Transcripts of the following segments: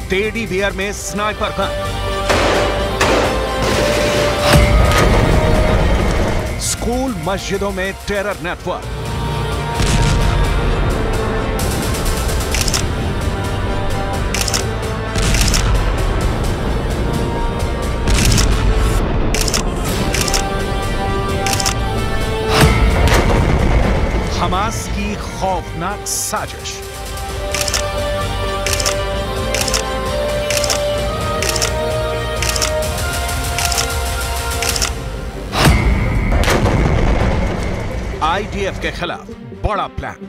Teddy bear में sniper gun, school मस्जिदों में टेरर नेटवर्क, हमास की खौफनाक साजिश। आईडीएफ के खिलाफ बड़ा प्लान।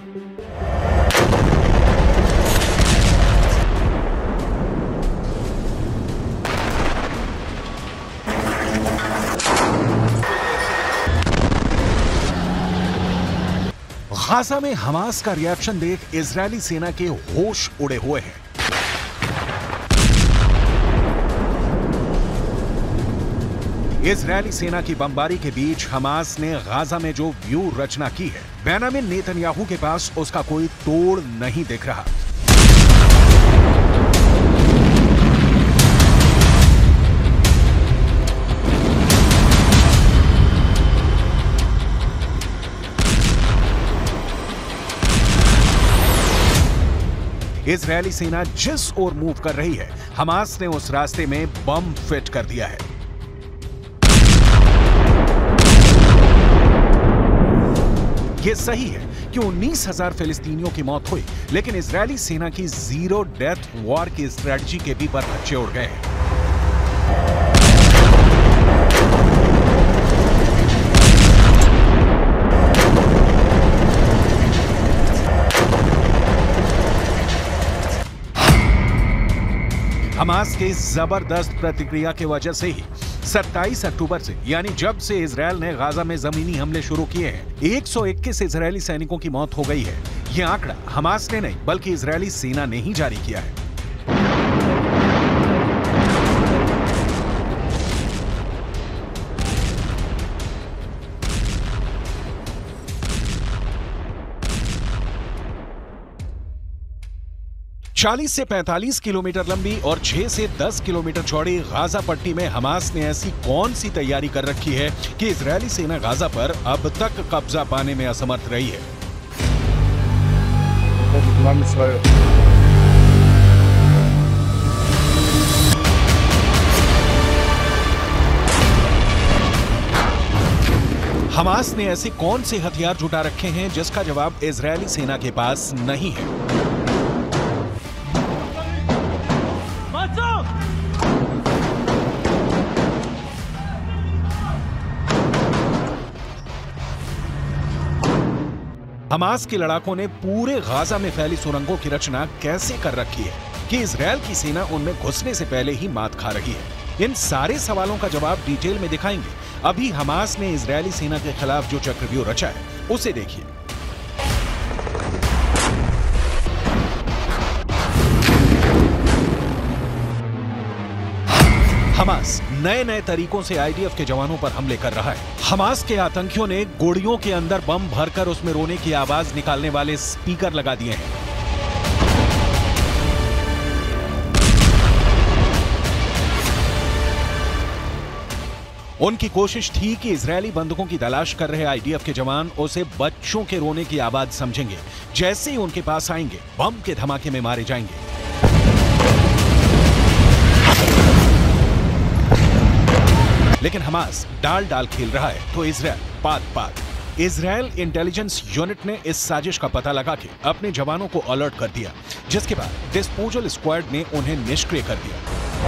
गाजा में हमास का रिएक्शन देख इजरायली सेना के होश उड़े हुए हैं। इजरायली सेना की बमबारी के बीच हमास ने गाजा में जो व्यू रचना की है, बेंजामिन नेतन्याहू के पास उसका कोई तोड़ नहीं दिख रहा। इजरायली सेना जिस ओर मूव कर रही है, हमास ने उस रास्ते में बम फिट कर दिया है। यह सही है कि 19,000 फिलिस्तीनियों की मौत हुई, लेकिन इजरायली सेना की जीरो डेथ वॉर की स्ट्रेटजी के भी परखच्चे उड़ गए हैं। हमास के जबरदस्त प्रतिक्रिया की वजह से ही 27 अक्टूबर से, यानी जब से इजरायल ने गाजा में जमीनी हमले शुरू किए हैं, 121 इजरायली सैनिकों की मौत हो गई है। यह आंकड़ा हमास ने नहीं बल्कि इजरायली सेना ने ही जारी किया है। चालीस से 45 किलोमीटर लंबी और 6 से 10 किलोमीटर चौड़ी गाजा पट्टी में हमास ने ऐसी कौन सी तैयारी कर रखी है कि इजरायली सेना गाजा पर अब तक कब्जा पाने में असमर्थ रही है। हमास ने ऐसे कौन से हथियार जुटा रखे हैं जिसका जवाब इजरायली सेना के पास नहीं है। हमास के लड़ाकों ने पूरे गाजा में फैली सुरंगों की रचना कैसे कर रखी है कि इजरायल की सेना उनमें घुसने से पहले ही मात खा रही है। इन सारे सवालों का जवाब डिटेल में दिखाएंगे। अभी हमास ने इजरायली सेना के खिलाफ जो चक्रव्यूह रचा है, उसे देखिए। हमास नए नए तरीकों से आईडीएफ के जवानों पर हमले कर रहा है। हमास के आतंकियों ने गोलियों के अंदर बम भरकर उसमें रोने की आवाज निकालने वाले स्पीकर लगा दिए हैं। उनकी कोशिश थी कि इजरायली बंदूकों की तलाश कर रहे आईडीएफ के जवान उसे बच्चों के रोने की आवाज समझेंगे। जैसे ही उनके पास आएंगे, बम के धमाके में मारे जाएंगे। लेकिन हमास डाल डाल खेल रहा है तो इजरायल पात पात। इजरायल इंटेलिजेंस यूनिट ने इस साजिश का पता लगा के अपने जवानों को अलर्ट कर दिया, जिसके बाद डिस्पोजल स्क्वाड ने उन्हें निष्क्रिय कर दिया।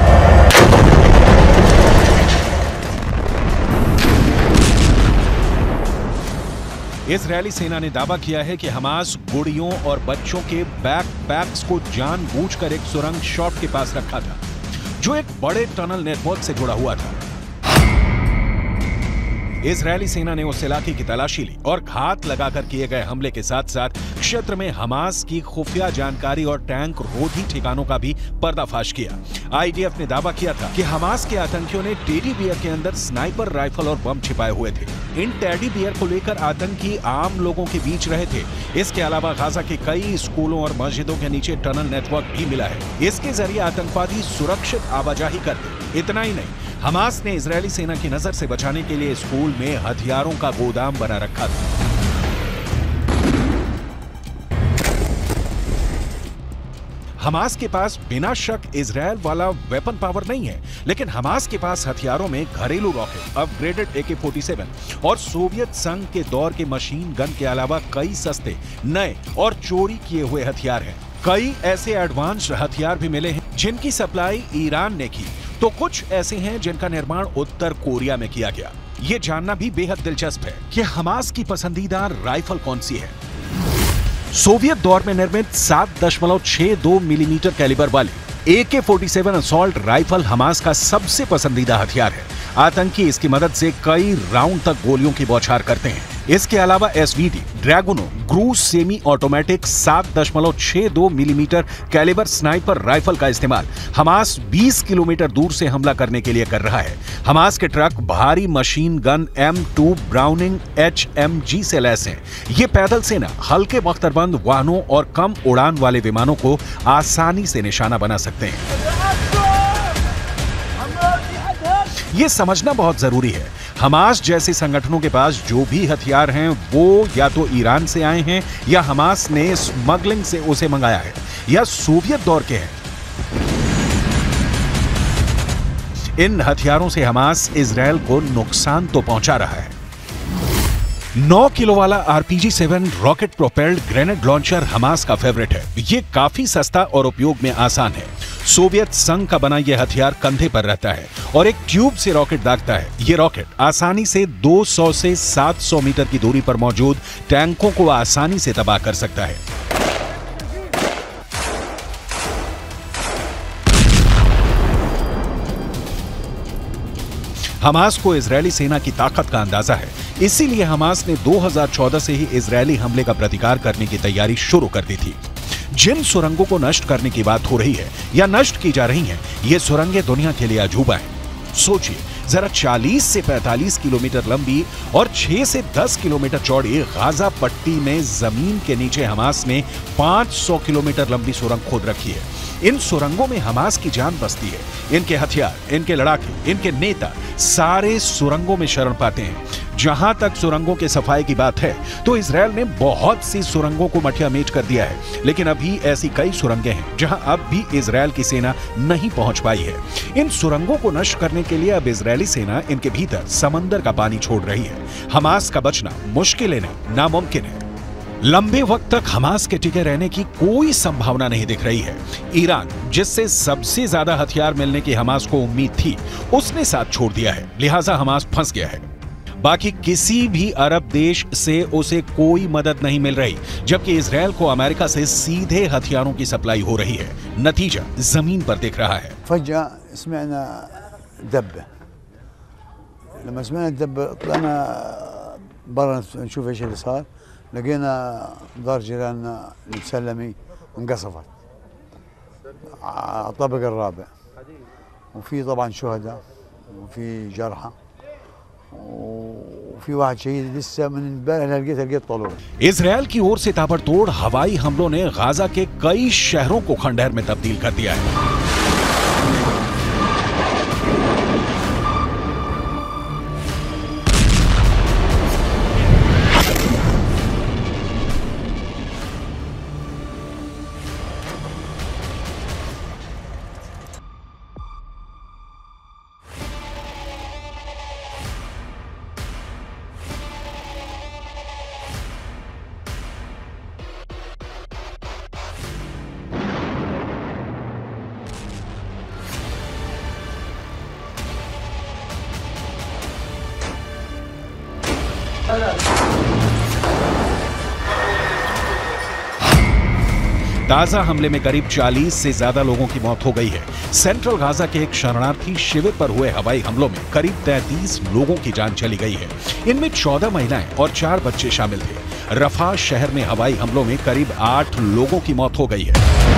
इजरायली सेना ने दावा किया है कि हमास गुड़ियों और बच्चों के बैकपैक्स को जानबूझकर एक सुरंग शॉट के पास रखा था, जो एक बड़े टनल नेटवर्क से जुड़ा हुआ था। इजरायली सेना ने उस इलाके की तलाशी ली और घात लगाकर किए गए हमले के साथ साथ क्षेत्र में हमास की खुफिया जानकारी और टैंक रोधी ठिकानों का भी पर्दाफाश किया। आईडीएफ ने दावा किया था कि हमास के आतंकियों ने टेडी बियर के अंदर स्नाइपर राइफल और बम छिपाए हुए थे। इन टेडी बियर को लेकर आतंकी आम लोगों के बीच रहे थे। इसके अलावा गाजा के कई स्कूलों और मस्जिदों के नीचे टनल नेटवर्क भी मिला है। इसके जरिए आतंकवादी सुरक्षित आवाजाही करते। इतना ही नहीं, हमास ने इजरायली सेना की नजर से बचाने के लिए स्कूल में हथियारों का गोदाम बना रखा था। हमास के पास बिना शक इजरायल वाला वेपन पावर नहीं है, लेकिन हमास के पास हथियारों में घरेलू रॉकेट, अपग्रेडेड AK-47 और सोवियत संघ के दौर के मशीन गन के अलावा कई सस्ते, नए और चोरी किए हुए हथियार हैं। कई ऐसे एडवांस हथियार भी मिले हैं जिनकी सप्लाई ईरान ने की, तो कुछ ऐसे हैं जिनका निर्माण उत्तर कोरिया में किया गया। ये जानना भी बेहद दिलचस्प है कि हमास की पसंदीदा राइफल कौन सी है। सोवियत दौर में निर्मित 7.62 मिलीमीटर कैलिबर वाली AK-47 असॉल्ट राइफल हमास का सबसे पसंदीदा हथियार है। आतंकी इसकी मदद से कई राउंड तक गोलियों की बौछार करते हैं। इसके अलावा SVD, ड्रैगुनो, क्रूज semi automatic 7.62 millimetre calibre sniper rifle का इस्तेमाल हमास 20 किलोमीटर दूर से हमला करने के लिए कर रहा है। हमास के ट्रक भारी machine gun M2 Browning HMG से लैस हैं। ये पैदल सेना हल्के बख्तरबंद वाहनों और कम उड़ान वाले विमानों को आसानी से निशाना बना सकते हैं। ये समझना बहुत जरूरी है, हमास जैसे संगठनों के पास जो भी हथियार हैं वो या तो ईरान से आए हैं या हमास ने स्मगलिंग से उसे मंगाया है या सोवियत दौर के हैं। इन हथियारों से हमास इजरायल को नुकसान तो पहुंचा रहा है। 9 किलो वाला RPG-7 rocket propelled grenade launcher Hamas का फेवरेट है। ये काफी सस्ता और उपयोग में आसान है। सोवियत संघ का बना यह हथियार कंधे पर रहता है और एक ट्यूब से रॉकेट दागता है। ये रॉकेट आसानी से 200 से 700 मीटर की दूरी पर मौजूद टैंकों को आसानी से तबाह कर सकता है। हमास को इजरायली सेना की ताकत का अंदाजा है, इसीलिए हमास ने 2014 से ही इजरायली हमले का प्रतिकार करने की तैयारी शुरू कर दी थी। जिन सुरंगों को नष्ट करने की बात हो रही है या नष्ट की जा रही हैं, ये सुरंगें दुनिया के लिए अजूबा हैं। सोचिए जरा, 40 से 45 किलोमीटर लंबी और 6 से 10 किलोमीटर चौड़ी गाजा पट्टी में जमीन के नीचे हमास ने 500 किलोमीटर लंबी सुरंग खोद रखी है। इन सुरंगों में हमास की जान बसती है। इनके हथियार, इनके लड़ाके, इनके नेता सारे सुरंगों में शरण पाते हैं। जहां तक सुरंगों के सफाई की बात है तो इजरायल ने बहुत सी सुरंगों को मटिया मेट कर दिया है, लेकिन अभी ऐसी कई सुरंगें हैं जहां अब भी इजरायल की सेना नहीं पहुंच पाई है। इन सुरंगों को नष्ट करने के लिए अब इजरायली सेना इनके भीतर समंदर का पानी छोड़ रही है। हमास का बचना मुश्किल नहीं, नामुमकिन है। लंबे वक्त तक हमास के टिके रहने की कोई संभावना नहीं दिख रही है। ईरान, जिससे सबसे ज्यादा हथियार मिलने की हमास को उम्मीद थी, उसने साथ छोड़ दिया है, लिहाजा हमास फंस गया है। बाकी किसी भी अरब देश से उसे कोई मदद नहीं मिल रही, जबकि इजरायल को अमेरिका से सीधे हथियारों की सप्लाई हो रही है। नतीजा जमीन पर दिख रहा है। لما سمعنا الدب طلعنا برا نشوف ايش اللي صار، لقينا دار جيراننا المسلمي انقصفت على الطابق الرابع، وفي طبعا شهداء وفي جرحى وفي واحد شهيد لسه من امبارح لقيت طلوع। इजरायल की ओर से ताबड़तोड़ हवाई हमलों ने गाजा के कई शहरों को खंडहर में तब्दील कर दिया है। गाजा हमले में करीब 40 से ज्यादा लोगों की मौत हो गई है। सेंट्रल गाजा के एक शरणार्थी शिविर पर हुए हवाई हमलों में करीब 33 लोगों की जान चली गई है। इनमें 14 महिलाएं और 4 बच्चे शामिल थे। रफा शहर में हवाई हमलों में करीब 8 लोगों की मौत हो गई है।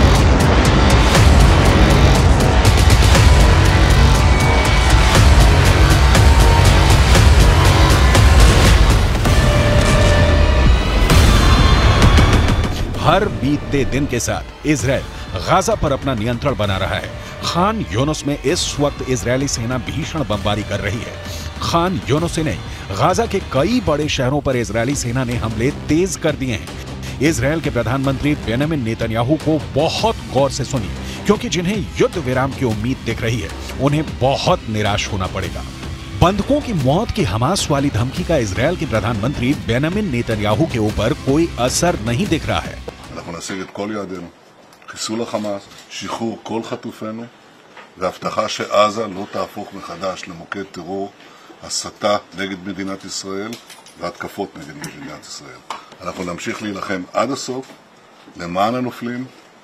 हर बीतते दिन के साथ इजराइल गाजा पर अपना नियंत्रण बना रहा है। खान यूनुस में इस वक्त इजरायली सेना भीषण बमबारी कर रही है। खान यूनुस से नहीं, गाजा के कई बड़े शहरों पर इजरायली सेना ने हमले तेज कर दिए हैं। इजरायल के प्रधानमंत्री बेंजामिन नेतन्याहू को बहुत गौर से सुनिए, क्योंकि जिन्हें युद्ध विराम की उम्मीद दिख रही है, उन्हें बहुत निराश होना पड़ेगा। बंधकों की मौत की हमास वाली धमकी का इजरायल के प्रधानमंत्री बेंजामिन नेतन्याहू के ऊपर कोई असर नहीं दिख रहा है। אנחנו נשיג את כל יעדינו, חיסול החמאס, שחרור כל חטופינו, והבטחה שעזה לא תהפוך מחדש למוקד טרור, הסתה נגד מדינת ישראל והתקפות נגד מדינת ישראל. אנחנו נמשיך להילחם עד הסוף למען הנופלים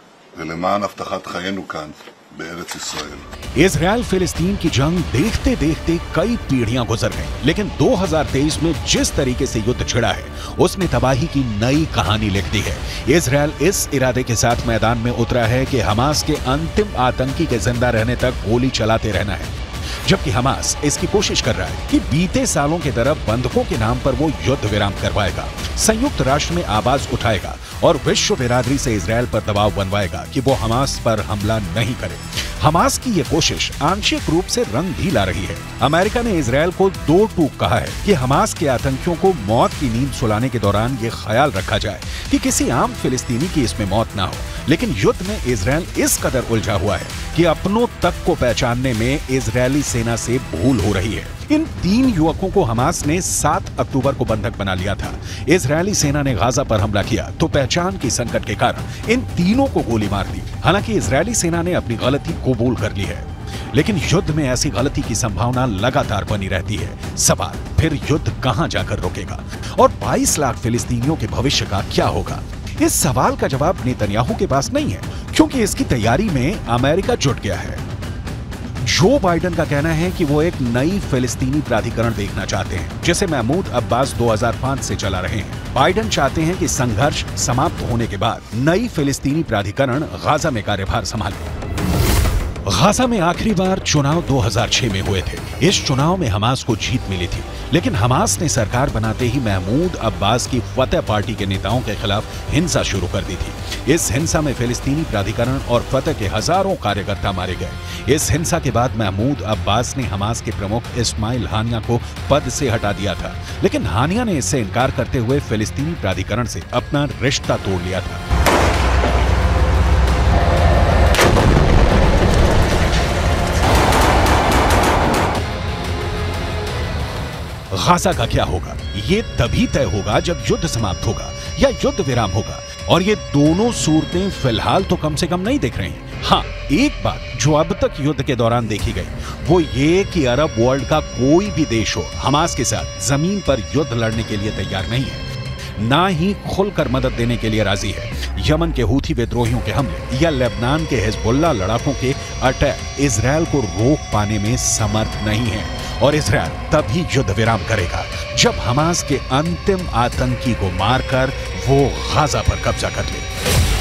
ולמען הבטחת חיינו כאן בארץ ישראל. इजरायल फिलिस्तीन की जंग देखते देखते कई पीढ़ियां गुजर गईं, लेकिन 2023 में जिस तरीके से युद्ध छिड़ा है, उसने तबाही की नई कहानी लिख दी है। इजरायल इस इरादे के साथ मैदान में उतरा है कि हमास के अंतिम आतंकी के जिंदा रहने तक गोली चलाते रहना है, जबकि हमास इसकी कोशिश कर रहा है कि बीते सालों की तरह बंधकों के नाम पर वो युद्ध विराम करवाएगा, संयुक्त राष्ट्र में आवाज उठाएगा और विश्व बिरादरी से इजरायल पर दबाव बनवाएगा कि वो हमास पर हमला नहीं करे। हमास की ये कोशिश आंशिक रूप से रंग भी ला रही है। अमेरिका ने इजरायल को दो टूक कहा है कि हमास के आतंकियों को मौत की नींद सुलाने के दौरान ये ख्याल रखा जाए कि किसी आम फिलिस्तीनी की इसमें मौत ना हो। लेकिन युद्ध में इजरायल इस कदर उलझा हुआ है कि अपनों तक को पहचानने में इजरायली सेना से भूल हो रही है। इन 3 युवकों को हमास ने 7 अक्टूबर को बंधक बना लिया था। इजरायली सेना ने गाजा पर हमला किया तो पहचान की संकट के कारण इन तीनों को गोली मार दी। हालांकि इजरायली सेना ने अपनी गलती कबूल कर ली है, लेकिन युद्ध में ऐसी गलती की संभावना लगातार बनी रहती है। सवाल फिर युद्ध कहां जाकर रुकेगा और 22 लाख फिलिस्तीनियों के भविष्य का क्या होगा? इस सवाल का जवाब नेतन्याहू के पास नहीं है, क्योंकि इसकी तैयारी में अमेरिका जुट गया है। जो बाइडेन का कहना है कि वो एक नई फिलिस्तीनी प्राधिकरण देखना चाहते हैं, जिसे महमूद अब्बास 2005 से चला रहे हैं। बाइडेन चाहते हैं कि संघर्ष समाप्त होने के बाद नई फिलिस्तीनी प्राधिकरण गाजा में कार्यभार संभाले। गाजा में आखिरी बार चुनाव 2006 में हुए थे। इस चुनाव में हमास को जीत मिली थी, लेकिन हमास ने सरकार बनाते ही महमूद अब्बास की फतह पार्टी के नेताओं के खिलाफ हिंसा शुरू कर दी थी। इस हिंसा में फिलिस्तीनी प्राधिकरण और फतह के हजारों कार्यकर्ता मारे गए। इस हिंसा के बाद महमूद अब्बास ने हमास के प्रमुख इस्माइल हानिया को पद से हटा दिया था, लेकिन हानिया ने इससे इनकार करते हुए फिलिस्तीनी प्राधिकरण से अपना रिश्ता तोड़ लिया था। गाजा का क्या होगा, ये तभी तय होगा जब युद्ध समाप्त होगा या युद्ध विराम होगा, और ये दोनों सूरतें फिलहाल तो कम से कम नहीं दिख रही हैं। हाँ, एक बात जो अब तक युद्ध के दौरान देखी गई वो ये कि अरब वर्ल्ड का कोई भी देश हो हमास के साथ जमीन पर युद्ध लड़ने के लिए तैयार नहीं है, ना ही खुलकर मदद देने के लिए राजी है। यमन के हूथी विद्रोहियों के हमले या लेबनान के हिजबुल्लाह लड़ाकों के अटैक इजरायल को रोक पाने में समर्थ नहीं है, और इजरायल तभी युद्ध विराम करेगा जब हमास के अंतिम आतंकी को मारकर वो गाजा पर कब्जा कर ले।